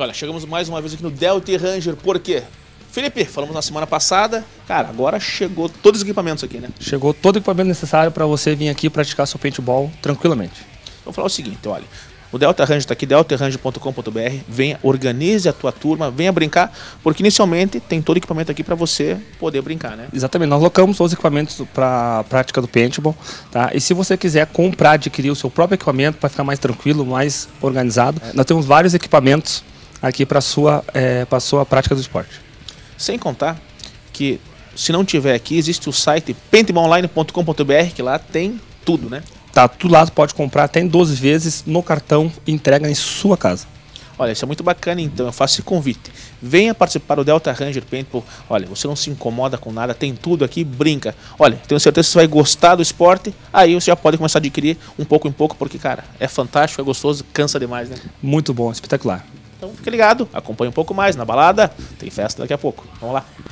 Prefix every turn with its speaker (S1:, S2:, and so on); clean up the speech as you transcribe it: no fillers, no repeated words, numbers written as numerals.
S1: Olha, chegamos mais uma vez aqui no Delta Ranger, por quê? Felipe, falamos na semana passada, cara, agora chegou todos os equipamentos aqui, né?
S2: Chegou todo o equipamento necessário para você vir aqui praticar seu paintball tranquilamente.
S1: Vou falar o seguinte, olha, o Delta Ranger está aqui, deltaranger.com.br, venha, organize a tua turma, venha brincar, porque inicialmente tem todo o equipamento aqui para você poder brincar, né?
S2: Exatamente, nós locamos todos os equipamentos para a prática do paintball, tá? E se você quiser comprar, adquirir o seu próprio equipamento para ficar mais tranquilo, mais organizado, nós temos vários equipamentos aqui para a sua prática do esporte.
S1: Sem contar que, se não tiver aqui, existe o site paintballonline.com.br, que lá tem tudo, né?
S2: Tá, tudo lá, pode comprar até em 12 vezes no cartão e entrega em sua casa.
S1: Olha, isso é muito bacana, então eu faço esse convite. Venha participar do Delta Ranger Paintball. Olha, você não se incomoda com nada, tem tudo aqui, brinca. Olha, tenho certeza que você vai gostar do esporte, aí você já pode começar a adquirir um pouco em pouco, porque, cara, é fantástico, é gostoso, cansa demais, né?
S2: Muito bom, espetacular.
S1: Então fique ligado, acompanhe um pouco mais na balada, tem festa daqui a pouco. Vamos lá.